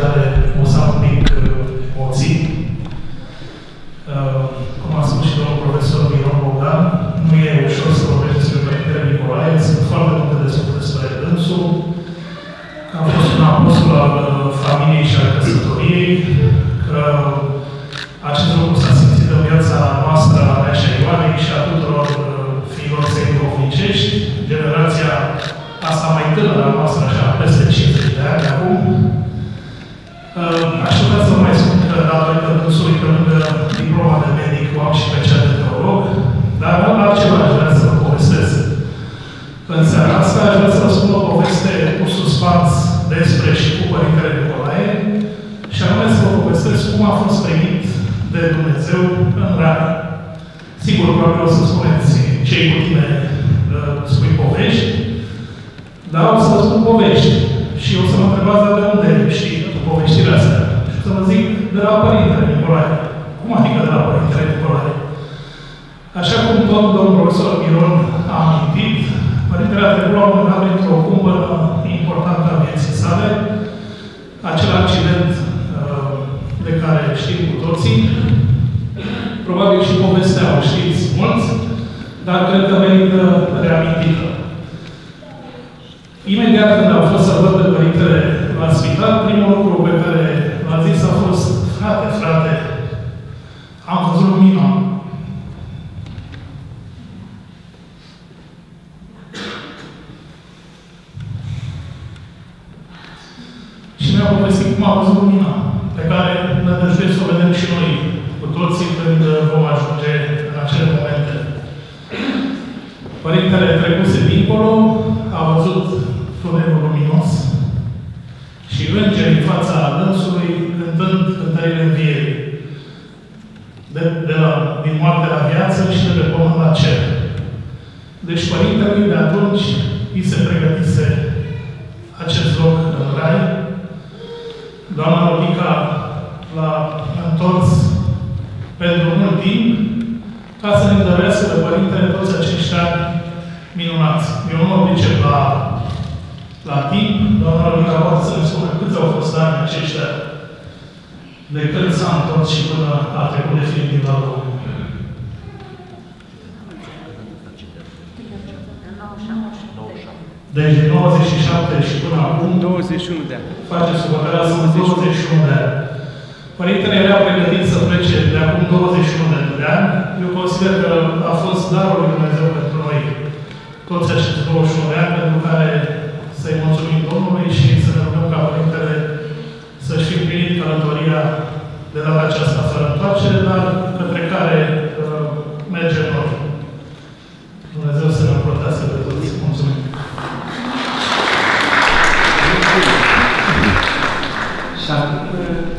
care o să am un pic emoții. Cum a spus și domnul profesor Miron Bogdan, nu e ușor să vorbești despre Părintele Nicolae, sunt foarte multe de spus despre dânsul, că a fost un apostol al familiei și al căsătoriei, că acest lucru s-a simțit în viața noastră a mea și a Ioanei și a tuturor fiilor săi duhovnicești, generația asta mai tânără a noastră, așa, peste 50 de ani acum. Aș putea să vă mai spun că, datorită dânsului, pe lângă diploma de medic, o am și pe cea de teolog, dar altceva aș vrea să vă povestesc. În seara asta aș vrea să vă spun o poveste cu suspans despre și cu Părintele Nicolae, și anume să vă povestesc cum a fost primit de Dumnezeu în rai. Sigur, probabil o să spuneți ce-i cu tine spui povești, dar o să vă spun povești. Și o să mă întrebați de unde știi povestirea asta. Și să vă zic de la Părintele Nicolae. Cum adică de la Părintele Nicolae? Așa cum tot domnul profesor Miron a amintit, Părintele a trecut la un moment dat printr-o cumpănă importantă a vieții sale, acel accident de care știm cu toții. Probabil și povestea o știți mulți, dar cred că merită reamintită. Imediat când am fost să văd pe Părintele la spital, primul lucru pe care l-a zis a fost: frate, am văzut lumina. Și mi-a povestit cum a văzut lumina, pe care ne dăjduiesc să o vedem și noi, cu toții, când vom ajunge în acele momente. Părintele trecuse dincolo, a văzut tunelul luminos și îngeri în fața dânsului, cântând cântările învierii. Din moarte la viață și de pe pământ la cer. Deci Părintele de atunci îi se pregătise acest loc în rai. Doamna Rodica l-a întors pentru mult timp ca să ne dărească de Părintele toți acești ani minunați. Eu nu mă pricep la timp, doamna Rodica poate să ne spună câți au fost ani aceștia de când s-a întors și până a trecut definitiv la Domnul. Deci din 97 și până acum 21 de ani. Faceți socoteala, sunt 21 de ani. Părintele era pregătit să plece de acum 21 de ani. Eu consider că a fost darul lui Dumnezeu pentru noi toți acești 21 de ani, pentru care să-i mulțumim Domnului și să ne rugăm ca Părintele să-și fi împlinit călătoria de la aceasta fără întoarcere, dar către care mergem noi. Dumnezeu să ne împrătească pe toți. Mulțumim! Și